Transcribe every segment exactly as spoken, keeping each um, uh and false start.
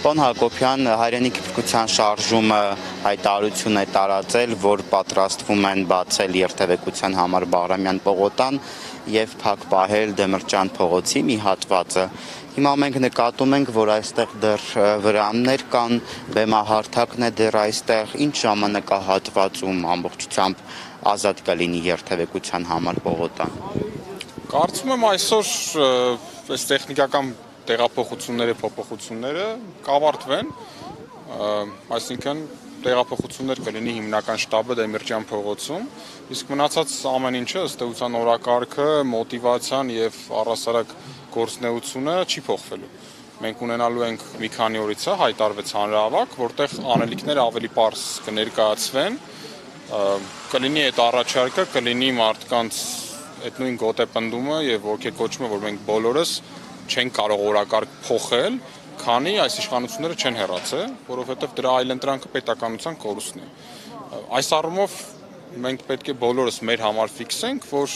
Պարոն Հակոբյան, հայրենիքի փրկության շարժումը հայտարարություն է տարածել, որ պատրաստվում են բացել երթևեկության համար Բաղրամյան պողոտան եւ փակ պահել Դեմիրճյան փողոցի մի հատվածը։ Հիմա մենք նկատում ենք, որ այստեղ դեռ վրաններ կան, բեմահարթակն է դեռ այստեղ, ինչ ժամանակահատվածում ամբողջությամբ ազատ կլինի երթևեկության համար պողոտան։ Կարծում եմ այսօր այս տեխնիկական տեղափոխությունները, փոփոխությունները կավարտվեն, այսինքն տեղափոխություններ կլինի հիմնական շտաբը Դեմիրճյան փողոցում, իսկ մնացած ամեն ինչը ըստ էության օրակարգը, մոտիվացիան եւ առհասարակ գործունեությունը չի փոխվելու։ Մենք ունենալու ենք մի քանի օրից է հայտարարվեց հանրահավաք, որտեղ անելիքները ավելի պարզ կներկայացվեն, կլինի այդ առաջարկը, կլինի մարդկանց այդ նույն գոտեպնդումը եւ ոգեկոչումը, որ մենք բոլորս չենք կարող օրակարգ փոխել, քանի այս իշխանությունները չեն հեռացել, որովհետև դրա այլընտրանքը պետականության կորուստն է։ Այս առումով մենք պետք է բոլորս մեր համար ֆիքսենք, որ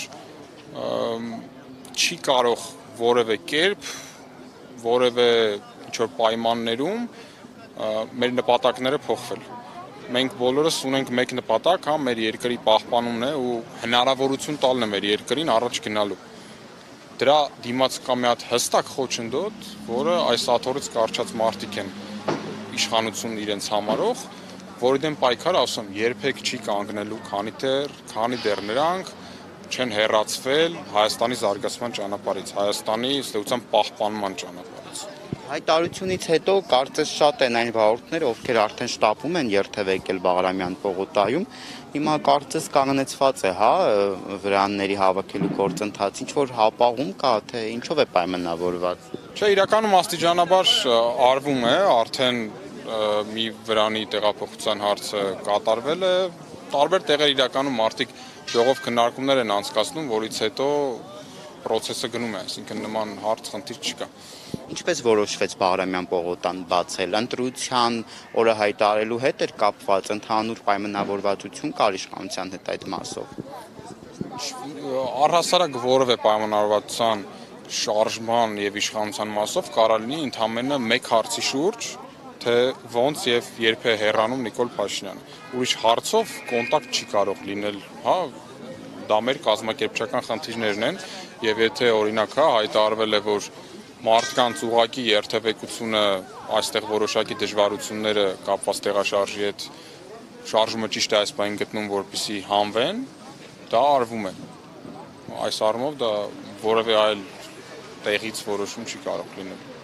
չի կարող որևէ կերպ, որևէ ինչ-որ պայմաններում մեր նպատակները փոխվել։ Մենք բոլորս ունենք մեկ նպատակ, հա, մեր երկրի պահպանումն է ու հնարավորություն տալն է մեր երկրին առաջ գնալու։ Դրա դիմաց կա մի հատ հստակ խոչընդոտ, որը այս աթոռից կարճած մարդիկ են իշխանություն իրենց համարող, որի դեմ պայքարը ասում երբեք չի կանգնելու, քանի դեռ, քանի դեռ նրանք չեն հեռացվել Հայաստանի զարգացման ճանապարհից, Հայաստանի ստեղծության պահպանման ճանապարհից։ Հայտարարությունից հետո կարծես շատ են այն վարորդները, ովքեր արդեն շտապում են երթևեկել Բաղրամյան պողոտայում, հիմա կարծես կանգնեցված է, հա, վրանների հավաքելու գործընթաց, ինչ որ հապաղում կա, թե ինչով է պայմանավորված։ Չէ, իրականում աստիճանաբար արվում է, արդեն մի վրանի տեղափոխության հարցը կատարվել է, տարբեր տեղեր իրականում մարդիկ ժողով քննարկումներ են անցկացնում, որից հետո process-ը գնում է, այսինքն նման հարց խնդիր չկա։ Ինչպես որոշվեց Բաղրամյան պողոտան բացել, ընտրության օրը հայտարարելու հետ էր կապված, ընդհանուր պայմանավորվածություն կար իշխանության հետ այդ մասով։ Առհասարակ որևէ պայմանավորվածության շարժման եւ իշխանության մասով կարա լինի ընդամենը մեկ հարցի շուրջ, թե ոնց եւ երբ է հեռանում Նիկոլ Փաշինյանը։ Ուրիշ հարցով կոնտակտ չի կարող լինել, հա, դա մեր կազմակերպչական խնդիրներն են եւ եթե օրինակ հա հայտարարվել է, որ մարդկանց ուղակի երթևեկությունը այստեղ որոշակի դժվարությունները կապված տեղաշարժի հետ շարժումը ճիշտ է այս բանին գտնում, որպեսզի հանվեն, դա արվում է։ Այս առումով դա որևէ այլ տեղից որոշում չի կարող լինել։